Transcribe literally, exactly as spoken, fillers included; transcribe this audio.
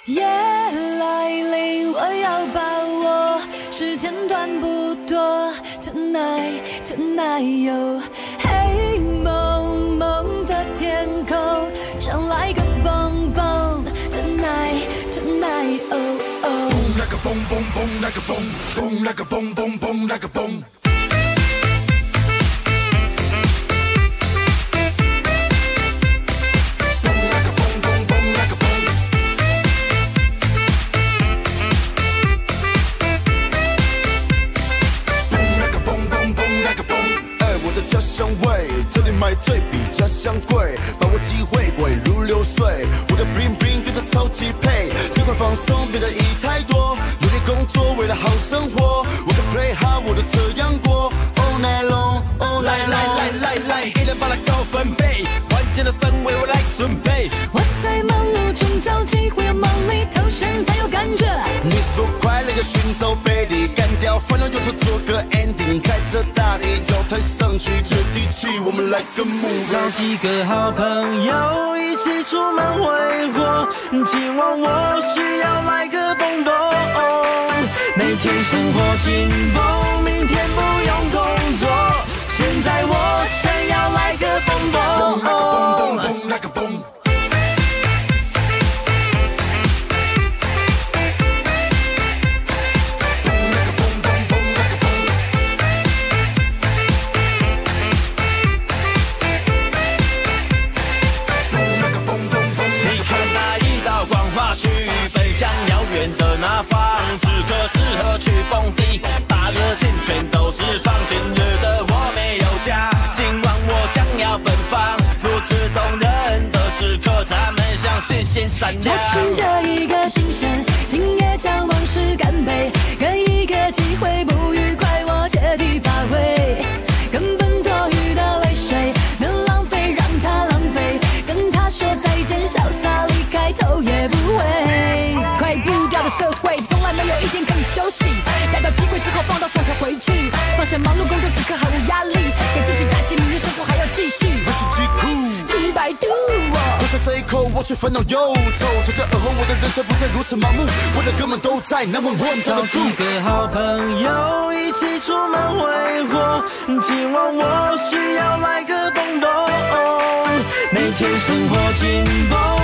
夜来临，我要把握，时间短不多。Tonight, tonight， 哟，黑蒙蒙的天空，想来个蹦蹦。Tonight, tonight， 哦哦。 蹦like a蹦蹦蹦like a蹦蹦like a蹦蹦蹦like a蹦。家乡味，这里买醉比家乡贵，把握机会，滚如流水。我的 bling bling 跟着超级配，尽管放松，别在意太多。努力工作，为了好生活。我的 play hard， 我都这样过。All night long， 来来来来来，一人把它高分配，关键的氛围我来准备。 我在忙碌中找机会，要忙里偷闲才有感觉。 你说快乐要寻找贝利，干掉烦恼忧愁做个 ending， 在这大地脚踏上去接地气，我们来个 move。 找几个好朋友一起出门挥霍，今晚我需要来个蹦蹦。每天生活紧绷，明天不用工作，现在我想要来个蹦蹦。 来个蹦蹦蹦，来个蹦。 的那方，此刻适合去蹦迪，把热情全都释放。今日的我没有家，今晚我将要奔放。如此动人的时刻，咱们向星星闪亮。 我寻着一个新鲜，今夜将往事干杯，给一个机会，不愉快我借题发挥，根本多余的泪水能浪费，让它浪费，跟他说再见，潇洒离开，头也不回。快步调的社会，从来没有一天可以休息。逮到机会之后，放到爽才回去。放下忙碌工作，此刻毫无压力，给自己打气，明日生活还要继续。 我是极酷， 几百度我。 喝下这一口，我却烦恼忧愁。从这而后，我的人生不再如此盲目。我的哥们都在南问问找几个好朋友一起出门挥霍，今晚我需要来个蹦蹦。每天生活紧绷。